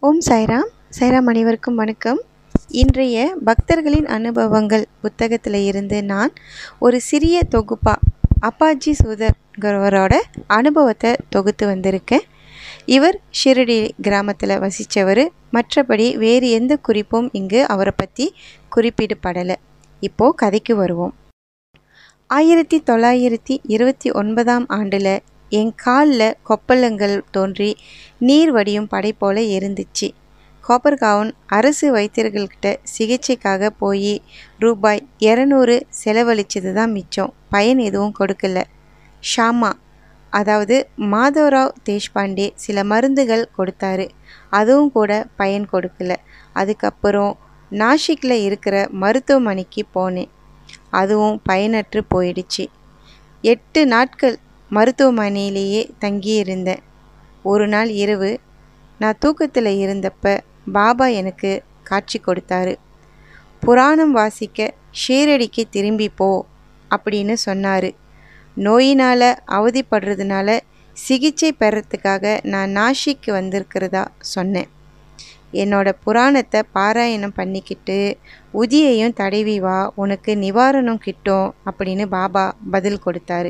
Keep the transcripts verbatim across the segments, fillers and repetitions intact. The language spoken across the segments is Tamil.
ஓம் சாய்ராம். சாய்ராம் அனைவருக்கும் வணக்கம். இன்றைய பக்தர்களின் அனுபவங்கள் புத்தகத்தில் இருந்து நான் ஒரு சிறிய தொகுப்பா அப்பாஜி சூதர்கிறவரோட அனுபவத்தை தொகுத்து வந்திருக்கேன். இவர் ஷிரடி கிராமத்தில் வசித்தவர். மற்றபடி வேறு எந்த குறிப்பும் இங்கு அவரை பற்றி குறிப்பிடப்படலை. இப்போது கதைக்கு வருவோம். ஆயிரத்தி தொள்ளாயிரத்தி இருபத்தி ஒன்பதாம் ஆண்டில் என் காலில் கொப்பளங்கள் தோன்றி நீர் வடியும் படை போல இருந்துச்சு. கோப்பர்காவன் அரசு வைத்தியர்கள்கிட்ட சிகிச்சைக்காக போய் ரூபாய் இரநூறு செலவழிச்சது தான் மிச்சம். பயன் எதுவும் கொடுக்கல. ஷாமா, அதாவது மாதவராவ் தேஷ்பாண்டே சில மருந்துகள் கொடுத்தாரு. அதுவும் கூட பயன் கொடுக்கல. அதுக்கப்புறம் நாசிக்கில் இருக்கிற மருத்துவமனைக்கு போனேன். அதுவும் பயனற்று போயிடுச்சு. எட்டு நாட்கள் மருத்துவமனையிலேயே தங்கியிருந்தேன். ஒரு நாள் இரவு நான் தூக்கத்தில் இருந்தப்ப பாபா எனக்கு காட்சி கொடுத்தாரு. புராணம் வாசிக்க ஷீரடிக்கு திரும்பி போ அப்படின்னு சொன்னார். நோயினால் அவதிப்படுறதுனால சிகிச்சை பெறத்துக்காக நான் நாசிக்கு வந்திருக்கிறதா சொன்னேன். என்னோட புராணத்தை பாராயணம் பண்ணிக்கிட்டு உதியையும் தடவி வா, உனக்கு நிவாரணம் கிட்டும் அப்படின்னு பாபா பதில் கொடுத்தாரு.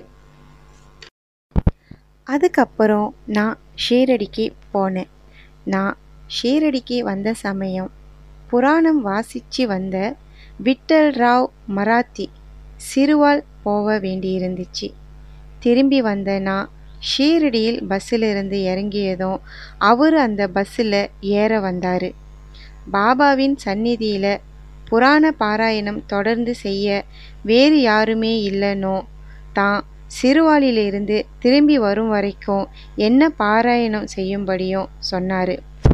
அதுக்கப்புறம் நான் ஷீரடிக்கு போனேன். நான் ஷீரடிக்கு வந்த சமயம் புராணம் வாசித்து வந்த விட்டல் ராவ் மராத்தி சிறுவால் போக வேண்டியிருந்துச்சு. திரும்பி வந்த நான் ஷீரடியில் பஸ்ஸில் இருந்து இறங்கியதும் அவர் அந்த பஸ்ஸில் ஏற வந்தார். பாபாவின் சந்நிதியில் புராண பாராயணம் தொடர்ந்து செய்ய வேறு யாருமே இல்லைனோ தான் சிறுவாலிலிருந்து திரும்பி வரும் வரைக்கும் என்ன பாராயணம் செய்யும்படியும் சொன்னார்.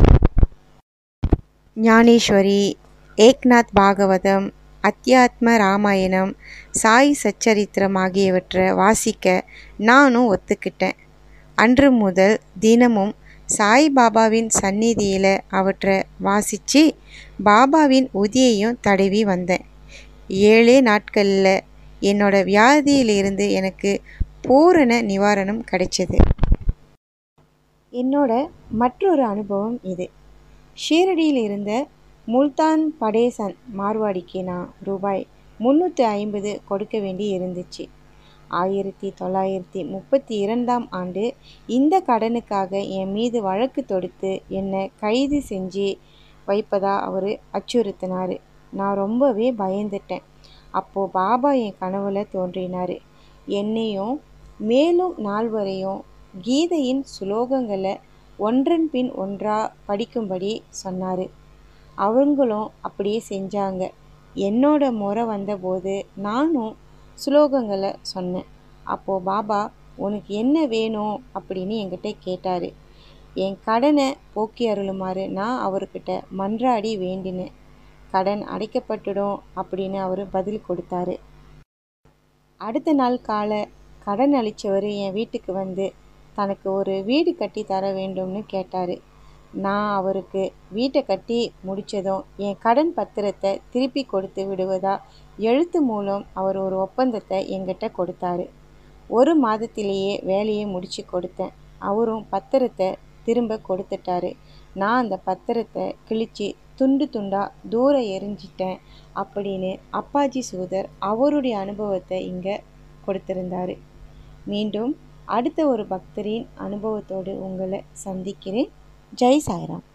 ஞானேஸ்வரி, ஏக்நாத் பாகவதம், அத்தியாத்ம ராமாயணம், சாய் சச்சரித்திரம் ஆகியவற்றை வாசிக்க நானும் ஒத்துக்கிட்டேன். அன்று முதல் தினமும் சாய் பாபாவின் சந்நிதியில் அவற்றை வாசித்து பாபாவின் உதியையும் தடவி வந்தேன். ஏழே நாட்களில் என்னோட வியாதியிலிருந்து எனக்கு பூரண நிவாரணம் கிடைச்சது. என்னோட மற்றொரு அனுபவம் இது. ஷீரடியில் இருந்த முல்தான் படேசன் மார்வாடிக்கு நான் ரூபாய் முந்நூற்றி ஐம்பது கொடுக்க வேண்டி இருந்துச்சு. ஆயிரத்தி தொள்ளாயிரத்தி முப்பத்தி இரண்டாம் ஆண்டு இந்த கடனுக்காக என் மீது வழக்கு தொடுத்து என்னை கைது செஞ்சு வைப்பதா அவர் அச்சுறுத்தினார். நான் ரொம்பவே பயந்துட்டேன். அப்போது பாபா என் கனவுல தோன்றினார். என்னையும் மேலும் நால்வரையும் கீதையின் சுலோகங்களை ஒன்றன் பின் ஒன்றாக படிக்கும்படி சொன்னார். அவங்களும் அப்படியே செஞ்சாங்க. என்னோட முறை வந்தபோது நானும் சுலோகங்களை சொன்னேன். அப்போது பாபா உனக்கு என்ன வேணும் அப்படின்னு என்கிட்ட கேட்டார். என் கடனை போக்கி அருளுமாறு நான் அவர்கிட்ட மன்றாடி வேண்டினேன். கடன் அடைக்கப்பட்டுடும் அப்படின்னு அவர் பதில் கொடுத்தாரு. அடுத்த நாள் காலை கடன் அளித்தவர் என் வீட்டுக்கு வந்து தனக்கு ஒரு வீடு கட்டி தர வேண்டும்னு கேட்டார். நான் அவருக்கு வீட்டை கட்டி முடித்ததும் என் கடன் பத்திரத்தை திருப்பி கொடுத்து விடுவதா எழுத்து மூலம் அவர் ஒரு ஒப்பந்தத்தை என்கிட்ட கொடுத்தாரு. ஒரு மாதத்திலேயே வேலையை முடித்து கொடுத்தேன். அவரும் பத்திரத்தை திரும்ப கொடுத்துட்டாரு. நான் அந்த பத்திரத்தை கிழிச்சு துண்டு துண்டா தூர எரிஞ்சிட்டேன் அப்படின்னு அப்பாஜி சூதர் அவருடைய அனுபவத்தை இங்கே கொடுத்திருந்தார். மீண்டும் அடுத்த ஒரு பக்தரின் அனுபவத்தோடு உங்களை சந்திக்கிறேன். ஜெய் சாய்ராம்.